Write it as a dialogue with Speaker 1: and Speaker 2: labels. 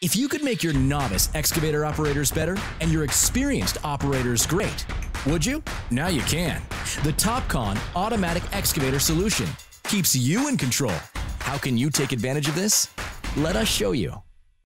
Speaker 1: If you could make your novice excavator operators better and your experienced operators great, would you? Now you can. The Topcon Automatic Excavator Solution keeps you in control. How can you take advantage of this? Let us show you.